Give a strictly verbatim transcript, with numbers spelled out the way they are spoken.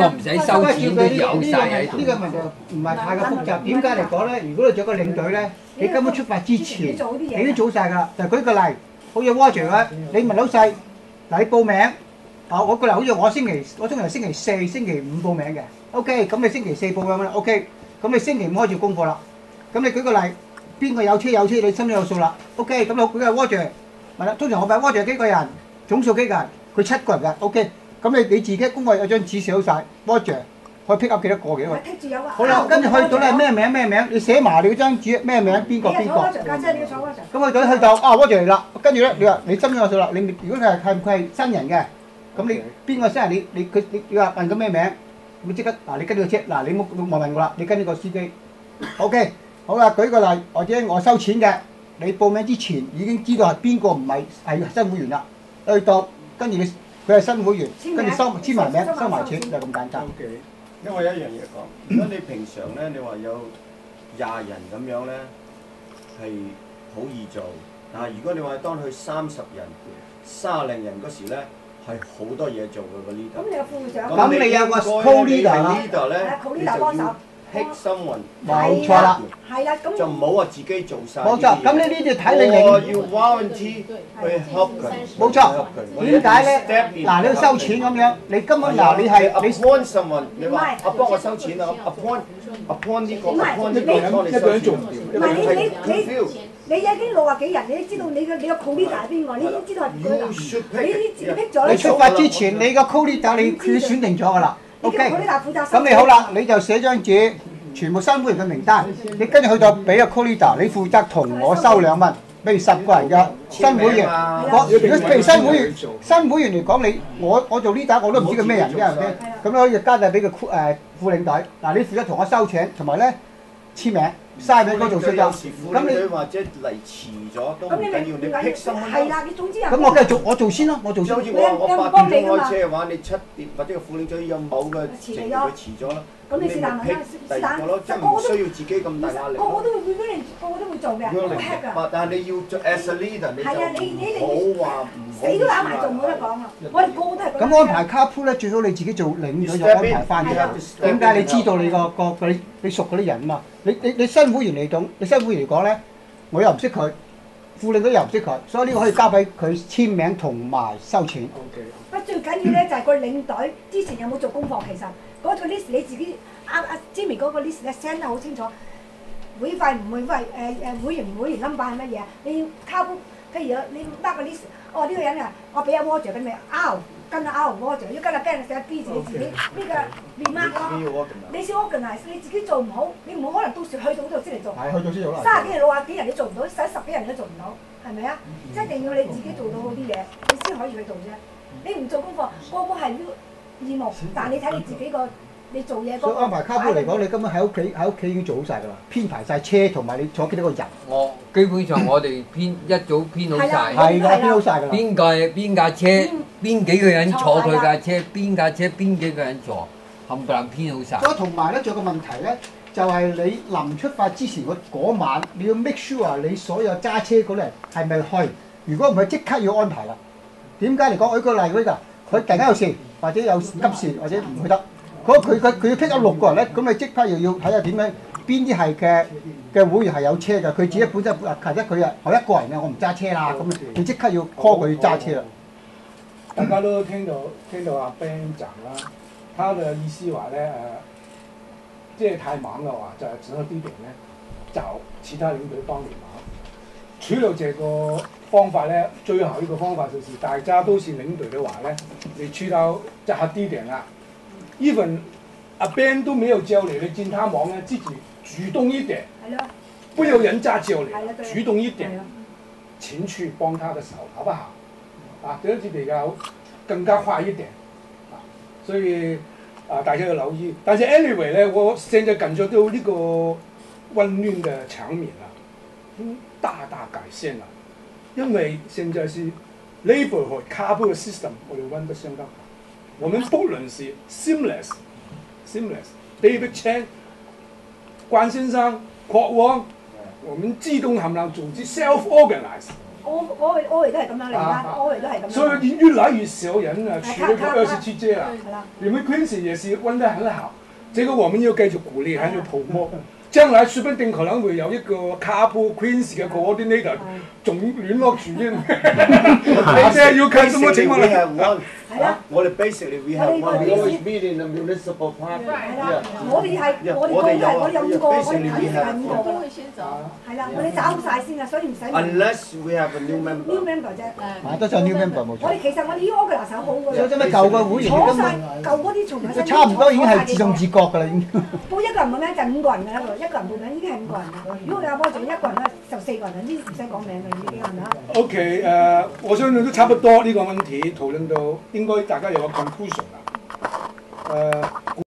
我唔使收錢都有晒喺度。 呢個問題唔係太過複雜。點解嚟講咧？如果你做個領隊咧，你根本出發之前，你都做晒㗎啦。就舉個例，好似 Roger 咁，你問老細，嗱你報名，啊我個例好似我星期，我通常星期四、星期五報名嘅。OK， 咁你星期四報名啦。OK， 咁你星期五開始功課啦。咁你舉個例，邊個有車有車，你心裏有數啦。OK， 咁我舉個 Roger， 問啦，通常我問 Roger 幾個人，總數幾個人，佢七個人㗎。OK。咁你你自己功課有張紙寫好晒 Roger 可以 pick up 幾多個幾個？好啦，跟住去到咧咩名咩名，你寫埋你嗰張紙咩名邊個邊個。咁去到去到啊 Roger 嚟啦，跟住咧你話你心中有數啦，你如果佢係係佢係新人嘅，咁你邊個新人你你佢你你話問佢咩名，咁即刻嗱你跟呢個車嗱你冇冇問我啦，你跟呢個司機。OK， 好啦，舉個例，或者我收錢嘅，你報名之前已經知道係邊個唔係係新會員啦，去到跟住你。佢係新會員，跟住收簽埋名、收埋錢，就咁簡單。 Okay. 因為有一樣嘢講，如果你平常咧，你話有廿人咁樣咧，係好易做。但係如果你話當佢三十人、卅零人嗰時咧，係好多嘢做嘅個 leader。咁你有副長？ 咁你有個 co-leader 啦。 leader 咧，你就要 pick someone。 冇錯啦。 係啦，咁就唔好話自己做晒。 冇錯，咁呢啲就睇你領。 我要 volunteer 去 help 佢。 冇錯。點解咧？嗱，你要收錢咁樣，你根本嗱你係你 appoint someone， 你話啊幫我收錢啊 ，appoint appoint 呢個 appoint 呢個人幫你收錢。 唔係你你你你已經六啊幾人，你知道你嘅你個 co-leader 係邊個？你已經知道係邊個。你你自己 pick 咗。 你出發之前，你個 co-leader 你佢選定咗㗎啦。OK。咁你好啦，你就寫張紙。全部新會員嘅名單，你跟住去到俾個 co-leader，你負責同我收兩蚊，譬如十個人嘅新會員，我如果譬如新會員，新會員嚟講你我我做 leader 我都唔知佢咩人嘅，係咪？咁可以交代俾個誒副領隊，嗱你負責同我收錢，同埋咧簽名，嘥俾嗰做先得。 咁你或者嚟遲咗都唔緊要，你 pick someone。 係啦，你總之咁我梗係做我做先咯，我做先。 好似我我八點鐘開車嘅話，你七點或者個副領隊有某嘅程序佢遲咗啦。咁你是但咪是但，個個都需要自己咁大壓力。個個都會俾你，個個都會做嘅，好 hack 㗎。 但係你要做 as a leader，你就唔好話唔好。 死都打埋做冇得講啊！我哋個個都係。 咁安排 carpool 咧，最好你自己做領隊就安排翻嘅。點解你知道你個個你你熟嗰啲人嘛？你你你新會員嚟講，你新會員嚟講咧，我又唔識佢，副領隊又唔識佢，所以呢個可以交俾佢簽名同埋收錢。 不最緊要咧就係個領隊之前有冇做功課，其實。嗰個 list 你自己阿阿 Jimmy 嗰個 list 咧 send 得好清楚，會費唔會費誒誒會員唔會員 number 係乜嘢？你要靠，譬如你 mark 個 list， 哦呢個人啊，我俾阿 Roger 俾你 ，R 跟阿 R Roger，要跟阿 Ben 寫 B 字，你自己呢個 remark 咯。你先 organize， 你自己做唔好，你唔好可能到時去到嗰度先嚟做。 係去到先做啦。 三十幾人六廿幾人你做唔到，使十幾人都做唔到，係咪啊？即係一定要你自己做到好啲嘢，你先可以去做啫。你唔做功課，個個係要。義務，但係你睇你自己個你做嘢嗰個。所以安排卡鋪嚟講，你根本喺屋企喺屋企已經做好晒㗎啦，編排晒車同埋你坐幾多個人。 我基本上我哋編一早編好晒， 係㗎，編好晒㗎啦。 邊架邊架車，邊幾個人坐佢架車，邊架車邊幾個人坐，冚唪唥編好晒。 所以同埋咧，仲有個問題咧，就係你臨出發之前嗰晚，你要 make sure 你所有揸車嗰啲人係咪去？如果唔係，即刻要安排啦。點解嚟講？舉個例嗰度，佢突然間有事。或者有急事或者唔去得，嗰佢佢佢要 pick up六個人咧，咁你即刻又要睇下點樣，邊啲係嘅嘅會員係有車嘅，佢自己本身或者佢啊我一個人嘅，我唔揸車啦，咁你即刻要 call 佢揸車啦。 大家都聽到聽到阿 Ben 講啦，他嘅意思話咧誒，即係太忙嘅話，就係整一啲人咧找其他領隊幫你忙。除了這個方法咧，最後一個方法就是大家都是領隊嘅話咧，你去到集合地點啦 ，even 阿 Ben 都沒有叫你，你見他忙咧，自己主動一點，不要人家叫你，主動一點，前去幫他的手，好不好？啊，這樣子比較更加快一點，啊，所以啊大家要留意。但是 anyway 咧，我現在感覺到呢個混亂嘅場面啊，嗯大大改善了，因為現在是 Labour 和 Carpool 嘅 system， 我哋温得相當好。我們不論是 seamless、seamless，David Chan、關先生、國王，我們自動冚唪唥組織 self-organize， 我我我哋都係咁樣嚟㗎，我哋都係咁樣。 所以越來越少人啊去那個二十七屆了。你們 Queen's 也是玩得很好，這個我們要繼續鼓勵，還要 promote。將來說不定可能會有一個卡布 Queen's 嘅 coordinator 總聯絡主任。你即係要看什麼情況嚟？ 係啦，我哋 basically we have one we always meet in the municipal park。 係啦，我哋係我哋講係我哋有五個，我哋肯定係五個㗎。係啦，我哋找好晒先啊，所以唔使。 Unless we have a new member。 new member 啫。 啊，都就 new member 冇錯。 我哋其實我哋呢個 organizer 好㗎啦。 所以咩舊嘅會員根本舊嗰啲從來新。 差唔多已經係自動自覺㗎啦，已經。 報一個人報名就五個人㗎啦，一個人報名已經係五個人啦。如果你阿波仲一個人咧，就四個人啦，呢唔使講名㗎已經係咪啊 ？OK， 誒、呃，我相信都差不多呢個問題討論到應該大家有個 conclusion 啦。誒、呃。